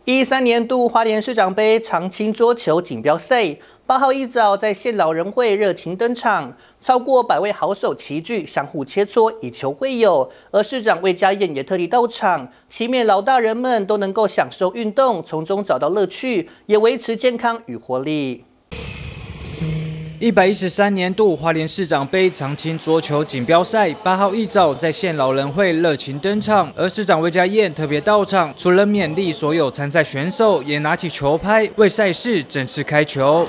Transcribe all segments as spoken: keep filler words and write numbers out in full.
一三年度花莲市长杯长青桌球锦标赛，八号一早在县老人会热情登场，超过百位好手齐聚，相互切磋，以球会友。而市长魏家燕也特地到场，期勉老大人们都能够享受运动，从中找到乐趣，也维持健康与活力。 一百一十三年度花莲市长杯长青桌球锦标赛八号一早在县老人会热情登场，而市长魏家燕特别到场，除了勉励所有参赛选手，也拿起球拍为赛事正式开球。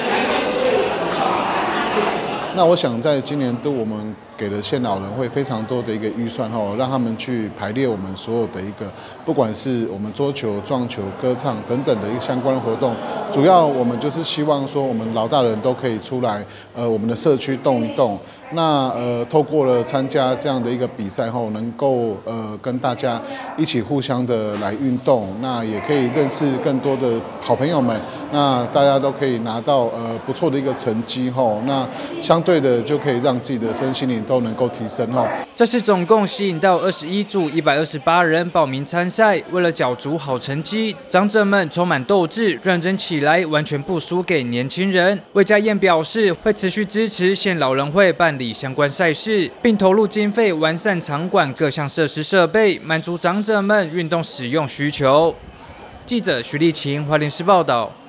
那我想在今年度我们给了县老人会非常多的一个预算哈，让他们去排列我们所有的一个，不管是我们桌球、撞球、歌唱等等的一个相关活动，主要我们就是希望说我们老大人都可以出来，呃，我们的社区动一动。那呃，透过了参加这样的一个比赛后，能够呃跟大家一起互相的来运动，那也可以认识更多的好朋友们，那大家都可以拿到呃不错的一个成绩后，那相对的就可以让自己的身心灵都能够提升哦。 这次总共吸引到二十一组一百二十八人报名参赛，为了角逐好成绩，长者们充满斗志，认真起来，完全不输给年轻人。魏家燕表示，会持续支持县老人会办理相关赛事，并投入经费完善场馆各项设施设备，满足长者们运动使用需求。记者徐立晴，花莲市报道。